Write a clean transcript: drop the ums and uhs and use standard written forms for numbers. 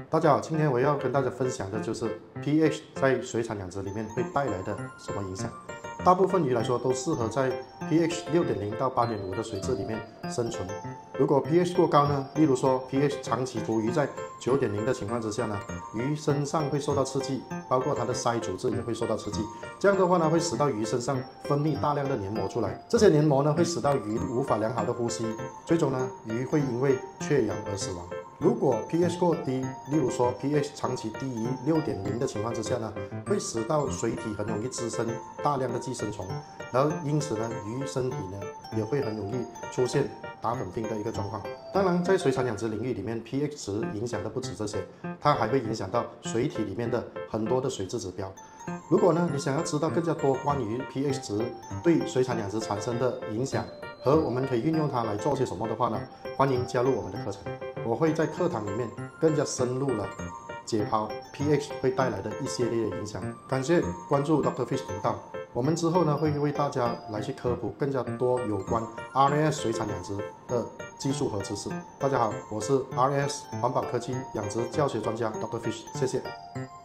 大家好，今天我要跟大家分享的就是 pH 在水产养殖里面会带来的什么影响。大部分鱼来说都适合在 pH 6.0到8.5的水质里面生存。如果 pH 过高呢，例如说 pH 长期处于在9.0的情况之下呢，鱼身上会受到刺激，包括它的鳃组织也会受到刺激。这样的话呢，会使到鱼身上分泌大量的黏膜出来，这些黏膜呢会使到鱼无法良好的呼吸，最终呢鱼会因为缺氧而死亡。如果 pH 过低，例如说 pH 长期低于6.0的情况之下呢，会使到水体很容易滋生大量的寄生虫，然后因此呢，鱼身体呢也会很容易出现打粉病的一个状况。当然，在水产养殖领域里面 ，pH 值影响的不止这些，它还会影响到水体里面的很多的水质指标。如果呢，你想要知道更加多关于 pH 值对水产养殖产生的影响和我们可以运用它来做些什么的话呢，欢迎加入我们的课程。我会在课堂里面更加深入了解剖 pH 会带来的一系列的影响。感谢关注 Dr. Fish 频道，我们之后呢会为大家来去科普更加多有关 RAS 水产养殖的技术和知识。大家好，我是 RAS 环保科技养殖教学专家 Dr. Fish， 谢谢。